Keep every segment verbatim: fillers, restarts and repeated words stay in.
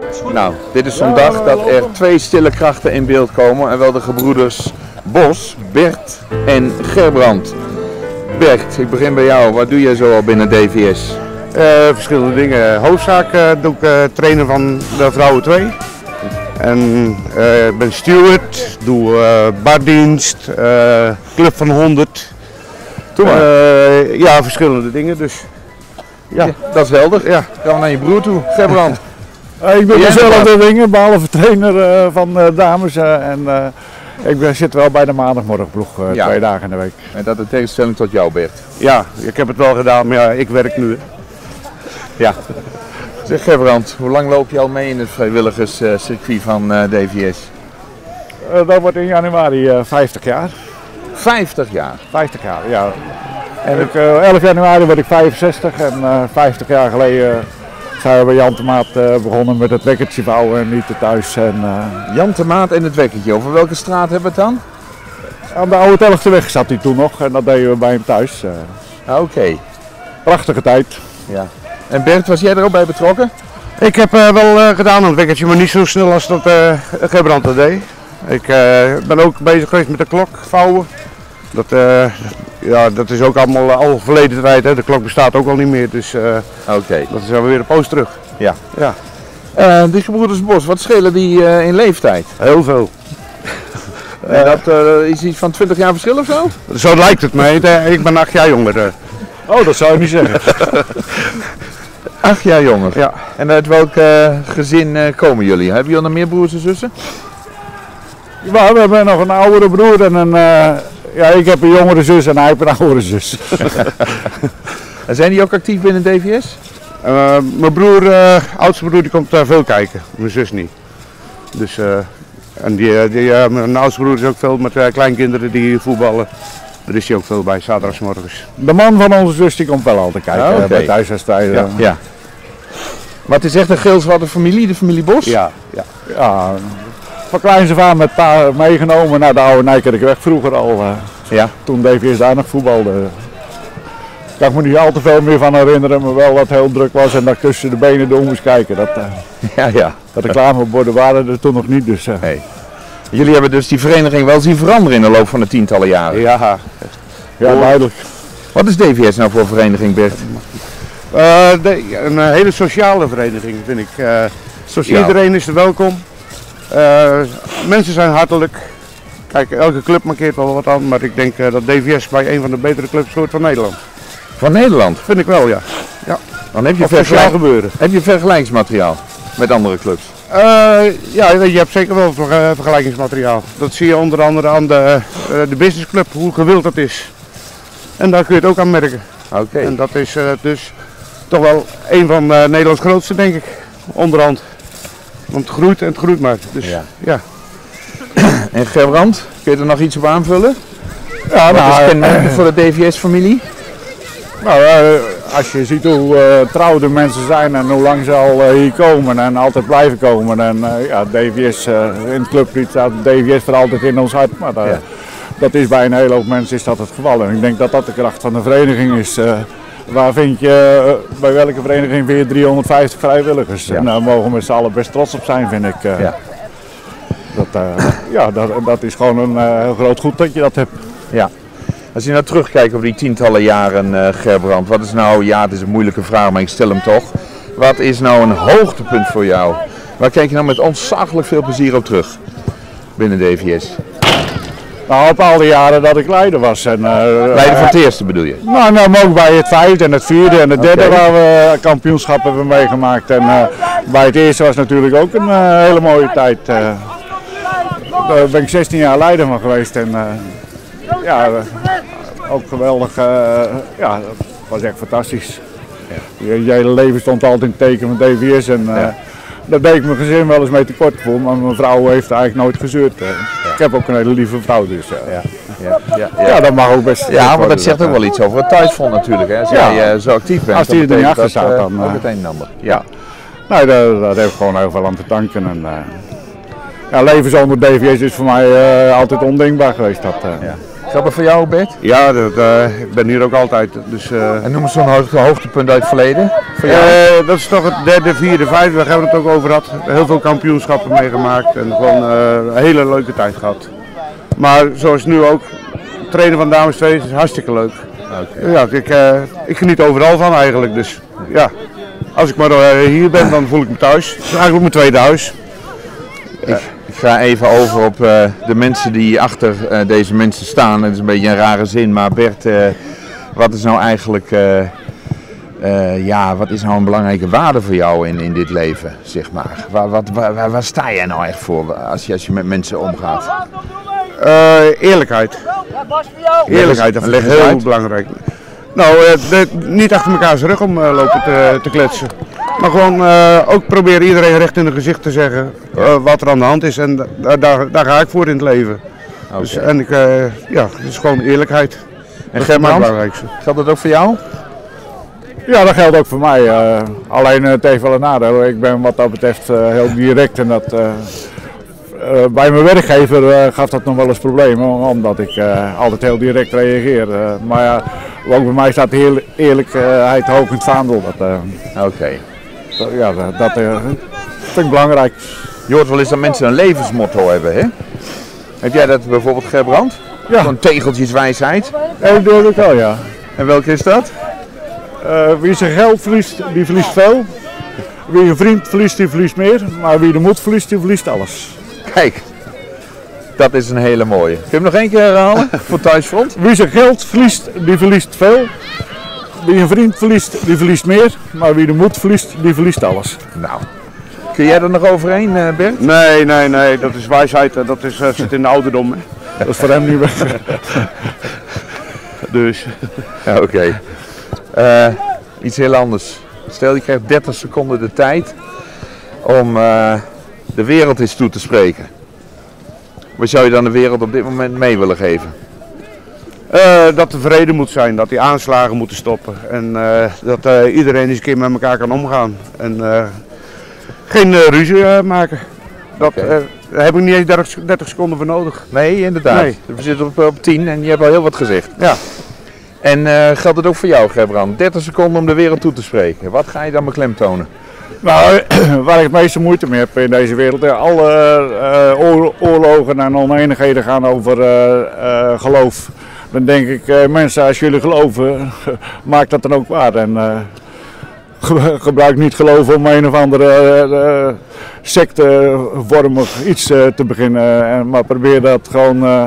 Nou, dit is zo'n dag dat er twee stille krachten in beeld komen en wel de gebroeders Bos, Bert en Gerbrand. Bert, ik begin bij jou. Wat doe jij zo al binnen D V S? Uh, verschillende dingen. Hoofdzaak uh, doe ik uh, trainen van de vrouwen twee. En uh, ik ben steward, doe uh, bardienst, uh, club van honderd. Doe maar. Uh, ja, verschillende dingen dus. Ja, ja, dat is helder. Ja. Gaan we naar je broer toe, Gerbrand. Uh, ik doe dezelfde dingen, behalve trainer uh, van uh, dames uh, en uh, ik ben, zit wel bij de maandagmorgenploeg uh, ja. twee dagen in de week. En dat in tegenstelling tot jou, Bert? Ja, ik heb het wel gedaan, maar ja, ik werk nu. Ja. Zeg Gerbrand, hoe lang loop je al mee in het vrijwilligerscircuit van uh, D V S? Uh, dat wordt in januari uh, vijftig jaar. vijftig jaar? vijftig jaar, ja. En ik, uh, elf januari word ik vijfenzestig en uh, vijftig jaar geleden uh, zijn we bij Jan de Maat uh, begonnen met het wekkertje bouwen en niet te thuis. En, uh... Jan de Maat en het wekkertje, over welke straat hebben we het dan? Aan de Oude Telgteweg zat hij toen nog en dat deden we bij hem thuis. Uh... Oké. Okay. Prachtige tijd. Ja. En Bert, was jij er ook bij betrokken? Ik heb uh, wel uh, gedaan aan het wekkertje, maar niet zo snel als dat uh, Gerbrand dat deed. Ik uh, ben ook bezig geweest met de klok vouwen. Dat, uh, ja, dat is ook allemaal al verleden tijd, hè. De klok bestaat ook al niet meer, dus uh, okay. Dat is alweer een poos terug. Ja. Ja. Uh, die gebroeders Bos, wat schelen die uh, in leeftijd? Heel veel. En dat uh, is iets van twintig jaar verschil of zo? Zo lijkt het mij, ik ben acht jaar jonger. Uh. Oh, dat zou je niet zeggen. Acht jaar jonger? Ja. En uit welk uh, gezin uh, komen jullie? Hebben jullie nog meer broers en zussen? Ja, we hebben nog een oudere broer en een... Uh... Ja, ik heb een jongere zus en hij heeft een oudere zus. En zijn die ook actief binnen D V S? Uh, mijn broer, uh, oudste broer, die komt uh, veel kijken, mijn zus niet. Dus, uh, en die, die, uh, mijn oudste broer is ook veel met uh, kleinkinderen die voetballen. Daar is hij ook veel bij, zaterdagsmorgens. De man van onze zus die komt wel altijd kijken oh, okay. bij thuiswedstrijden. Ja. Ja. Maar het is echt een geelzwarte familie, de familie Bos? Ja, ja. ja. Van kleins af aan met pa meegenomen naar de oude Nijkerkweg vroeger al. Uh, ja. Toen D V S daar nog voetbalde. Daar kan ik me niet al te veel meer van herinneren, maar wel dat het heel druk was en dat ik tussen de benen door moest kijken. Dat, uh, ja, ja. dat reclameborden waren er toen nog niet. Dus, uh. hey. Jullie hebben dus die vereniging wel zien veranderen in de loop van de tientallen jaren? Ja, ja duidelijk. Wat is D V S nou voor vereniging, Bert? Uh, de, een hele sociale vereniging vind ik. Uh, Sociaal. Iedereen is er welkom. Uh, mensen zijn hartelijk. Kijk, elke club markeert wel wat aan, maar ik denk uh, dat D V S bij een van de betere clubs hoort van Nederland. Van Nederland? Vind ik wel, ja. Ja. Dan heb je, vergelijk... gebeuren. heb je vergelijkingsmateriaal met andere clubs? Uh, ja, je hebt zeker wel ver, vergelijkingsmateriaal. Dat zie je onder andere aan de, uh, de businessclub, hoe gewild dat is. En daar kun je het ook aan merken. Oké. Okay. En dat is uh, dus toch wel een van uh, Nederlands grootste, denk ik, onderhand. Want het groeit en het groeit maar. Dus, ja. ja. En Gerbrand, kun je er nog iets op aanvullen? Ja, Wat nou, is kenmerkend voor de D V S-familie? Nou, uh, als je ziet hoe uh, trouw de mensen zijn en hoe lang ze al uh, hier komen en altijd blijven komen. En uh, ja, D V S, uh, in het clublied staat D V S voor altijd in ons hart. Maar uh, ja. dat is bij een hele hoop mensen is dat het geval. En ik denk dat dat de kracht van de vereniging is. Uh, Waar vind je, uh, bij welke vereniging vind je driehonderdvijftig vrijwilligers? Ja. En daar mogen we met z'n allen best trots op zijn, vind ik. Uh, ja, dat, uh, ja dat, dat is gewoon een uh, heel groot goed dat je dat hebt. Ja. Als je nou terugkijkt op die tientallen jaren, uh, Gerbrand, wat is nou, ja het is een moeilijke vraag, maar ik stel hem toch. Wat is nou een hoogtepunt voor jou? Waar kijk je nou met ontzaglijk veel plezier op terug binnen D V S? Nou, op al die jaren dat ik leider was. En, uh, leider van het eerste bedoel je? Nou, nou ook bij het vijfde en het vierde en het derde okay. waar we kampioenschap hebben meegemaakt. En uh, bij het eerste was natuurlijk ook een uh, hele mooie tijd. Uh, daar ben ik zestien jaar leider van geweest en uh, ja, uh, ook geweldig. Uh, ja, dat was echt fantastisch. Ja. Je, je hele leven stond altijd in het teken van D V S en uh, ja. daar deed ik mijn gezin wel eens mee tekort voor, maar mijn vrouw heeft eigenlijk nooit gezeurd. Uh. Ja. Ik heb ook een hele lieve vrouw, dus uh, ja. Ja, ja, ja. ja, dat mag ook best. Ja, maar dat zegt ook wel iets over het thuisfront natuurlijk. Hè. Als ja. jij uh, zo actief bent, als die er niet achter staat, dan uh, ook het een en ander. Ja. Nou, daar, daar heb ik gewoon heel veel aan te danken. En, uh, ja, leven zonder D V S is voor mij uh, altijd ondenkbaar geweest. Dat, uh. ja. Geldt dat voor jou, Bert? Ja, dat, uh, ik ben hier ook altijd. Dus, uh, En noem eens zo'n hoogte, hoogtepunt uit het verleden. Voor jou? Uh, dat is toch het derde, vierde, vijfde, daar hebben we het ook over gehad. Heel veel kampioenschappen meegemaakt en gewoon uh, een hele leuke tijd gehad. Maar zoals nu ook, trainen van dames twee is hartstikke leuk. Okay. Ja, ik, uh, ik geniet overal van eigenlijk, dus ja. Als ik maar uh, hier ben, dan voel ik me thuis. Het is eigenlijk mijn tweede huis. Ik, ik ga even over op uh, de mensen die achter uh, deze mensen staan. Het is een beetje een rare zin, maar Bert, uh, wat is nou eigenlijk, uh, uh, ja, wat is nou een belangrijke waarde voor jou in, in dit leven, zeg maar? Waar, wat, waar, waar, waar sta jij nou echt voor als je, als je met mensen omgaat? Uh, eerlijkheid. Eerlijkheid, dat is heel uit. belangrijk. Nou, uh, de, niet achter elkaar zijn rug om uh, lopen te, te kletsen. Maar gewoon uh, ook proberen iedereen recht in het gezicht te zeggen uh, wat er aan de hand is. En da daar, daar ga ik voor in het leven. Okay. Dus, en ik, uh, ja, het is gewoon eerlijkheid. En dat is het belangrijkste. Geldt dat ook voor jou? Ja, dat geldt ook voor mij. Uh, alleen uh, het heeft wel een nadeel. Ik ben wat dat betreft uh, heel direct en dat... Uh, Uh, bij mijn werkgever uh, gaf dat nog wel eens problemen, omdat ik uh, altijd heel direct reageer. Uh, maar ja, ook bij mij staat heel eerlijkheid hoog in het vaandel. Uh, Oké. Okay. Ja, dat, dat uh, vind ik belangrijk. Je hoort wel eens dat mensen een levensmotto hebben, hè? Heb jij dat bijvoorbeeld, Gerbrand? Ja. Zo'n tegeltjeswijsheid? Ja, dat doe ik wel, ja. En welke is dat? Uh, wie zijn geld verliest, die verliest veel. Wie een vriend verliest, die verliest meer. Maar wie de moed verliest, die verliest alles. Kijk, dat is een hele mooie. Kun je hem nog één keer herhalen voor thuisfront? Wie zijn geld verliest, die verliest veel. Wie een vriend verliest, die verliest meer. Maar wie de moed verliest, die verliest alles. Nou, kun jij er nog overheen, Bert? Nee, nee, nee, dat is wijsheid. Dat is, uh, zit in de ouderdom. Hè. Dat is voor hem niet meer. Dus. Ja, oké. Okay. Uh, iets heel anders. Stel je krijgt dertig seconden de tijd om... Uh, de wereld eens toe te spreken. Wat zou je dan de wereld op dit moment mee willen geven? Uh, dat er vrede moet zijn, dat die aanslagen moeten stoppen en uh, dat uh, iedereen eens een keer met elkaar kan omgaan en uh, geen uh, ruzie uh, maken. Dat, okay. uh, daar heb ik niet eens dertig, dertig seconden voor nodig. Nee, inderdaad. Nee. We zitten op, op tien en je hebt al heel wat gezegd. Ja. En uh, geldt het ook voor jou, Gerbrand? dertig seconden om de wereld toe te spreken. Wat ga je dan beklemtonen? Nou, waar ik het meeste moeite mee heb in deze wereld, alle uh, oorlogen en oneenigheden gaan over uh, uh, geloof. Dan denk ik, uh, mensen, als jullie geloven, maak dat dan ook waar. En uh, ge gebruik niet geloven om een of andere uh, sectevormig iets uh, te beginnen. Uh, maar probeer dat gewoon, uh,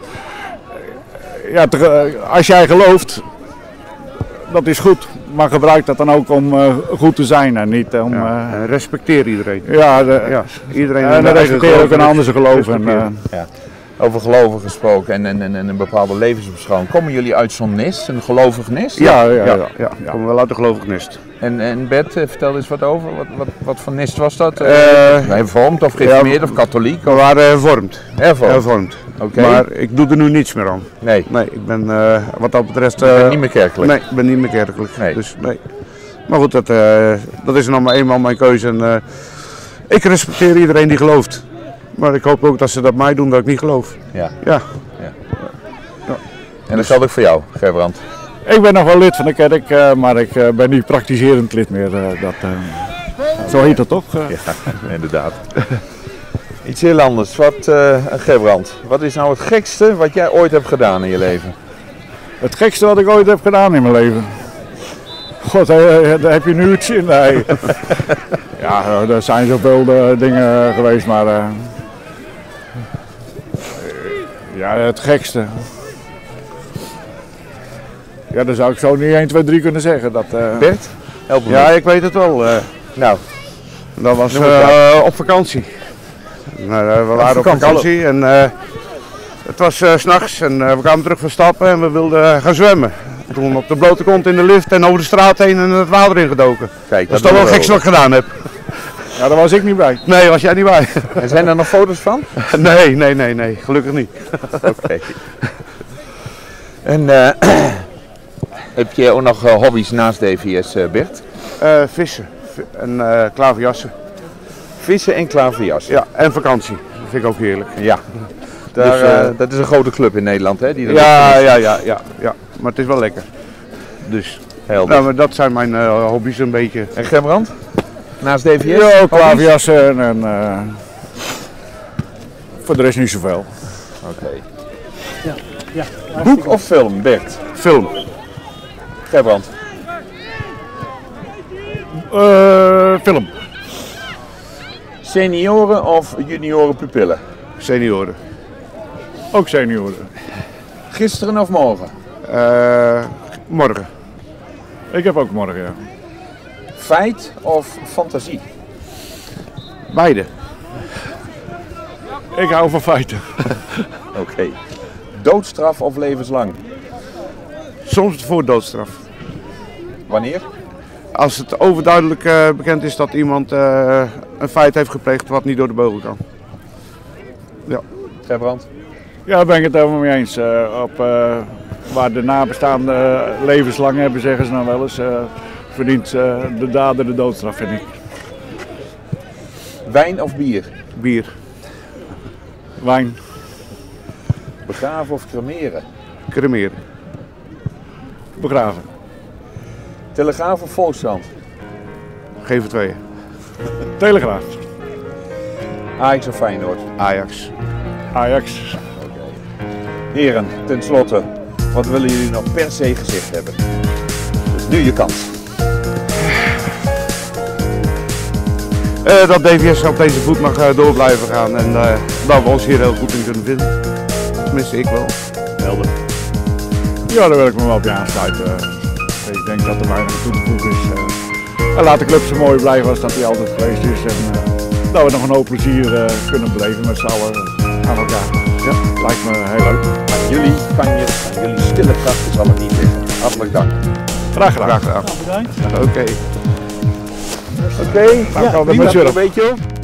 ja, te, als jij gelooft, dat is goed. Maar gebruik dat dan ook om uh, goed te zijn en niet om... Ja, uh, respecteer iedereen. Ja, de, ja iedereen. En uh, respecteer ook een ander zijn geloof. En, uh, ja. Over geloven gesproken en, en, en, en een bepaalde levensbeschouwing. Komen jullie uit zo'n nest, een gelovig nest? Ja, ja, ja. ja, ja. ja. ja. Komen wel uit een gelovig nest. En, en Bert, vertel eens wat over. Wat, wat, wat voor nest was dat? Uh, uh, hervormd of gereformeerd ja, of katholiek? We waren hervormd. Hervormd? Hervormd. Okay. Maar ik doe er nu niets meer aan. Nee? Nee, ik ben uh, wat dat betreft... Uh, je bent niet meer kerkelijk? Nee, ik ben niet meer kerkelijk. Nee. Dus, nee. Maar goed, dat, uh, dat is nog maar eenmaal mijn keuze. En, uh, ik respecteer iedereen die gelooft. Maar ik hoop ook dat ze dat mij doen dat ik niet geloof. Ja. Ja. ja. ja. En dat geldt ook voor jou, Gerbrand? Ik ben nog wel lid van de kerk, uh, maar ik uh, ben niet praktiserend lid meer. Uh, dat, uh, zo heet dat toch? Uh. Ja, inderdaad. Iets heel anders. Wat, uh, Gerbrand, wat is nou het gekste wat jij ooit hebt gedaan in je leven? Het gekste wat ik ooit heb gedaan in mijn leven? God, daar heb je nu iets in. Nee. Ja, er zijn zoveel uh, dingen geweest, maar uh, ja, het gekste. Ja, dat zou ik zo niet één, twee, drie kunnen zeggen. Dat, uh... Bert, help me. Ja, ik weet het wel. Uh, nou, dat was uh, op vakantie. Nou, uh, we waren op vakantie, op vakantie en uh, het was uh, 's nachts en uh, we kwamen terug van stappen en we wilden uh, gaan zwemmen. Toen op de blote kont in de lift en over de straat heen en het water ingedoken. Kijk, dat is toch wel het gekste wat ik gedaan heb. Ja, daar was ik niet bij. Nee, was jij niet bij. En zijn er nog foto's van? Nee, nee, nee, nee, gelukkig niet. Oké. Okay. En uh, heb je ook nog uh, hobby's naast D V S, uh, Bert? Uh, vissen en uh, klaverjassen. Vissen en klaverjassen? Ja, en vakantie. Dat vind ik ook heerlijk. Ja. Daar, Dus, uh, uh, dat is een grote club in Nederland, hè? Die er ja, ja, ja, ja, ja, maar het is wel lekker. Dus, helder. nou, maar dat zijn mijn uh, hobby's een beetje. En Gerbrand? Naast D V S? Ja, klaverjassen en uh, voor de rest niet zoveel. Oké. Okay. Ja, ja, boek of film, Bert? Film. Gerbrand? Uh, film. Senioren of junioren pupillen? Senioren. Ook senioren. Gisteren of morgen? Uh, morgen. Ik heb ook morgen, ja. Feit of fantasie? Beide. Ik hou van feiten. Oké. Okay. Doodstraf of levenslang? Soms voor doodstraf. Wanneer? Als het overduidelijk uh, bekend is dat iemand uh, een feit heeft gepleegd wat niet door de beugel kan. Ja. Gerbrand? Ja, daar ben ik het helemaal mee eens. Uh, op, uh, waar de nabestaanden uh, levenslang hebben, zeggen ze dan wel eens, uh, verdient uh, de dader de doodstraf, vind ik. Wijn of bier? Bier. Wijn. Begraven of cremeren? Cremeren. Begraven. Telegraaf of Volkskrant? Geef het twee. Telegraaf. Ajax of Feyenoord? Ajax. Ajax. Okay. Heren, ten slotte, wat willen jullie nog per se gezegd hebben? Dus nu je kans. Uh, dat D V S op deze voet mag uh, door blijven gaan en uh, dat we ons hier heel goed in kunnen vinden. Tenminste, ik wel. Helder. Ja, daar wil ik me wel op je aansluiten. Ik denk dat er weinig toe te voegen is. Uh, en laat de club zo mooi blijven als dat hij altijd geweest is. En uh, dat we nog een hoop plezier uh, kunnen beleven met z'n allen aan elkaar. Ja, lijkt me heel leuk. Aan jullie kanjes, aan jullie stille krachten zal het niet liggen. Hartelijk dank. Graag gedaan. Graag gedaan. bedankt. Oké. Okay. Oké, okay. Ja, Wie was er een beetje op?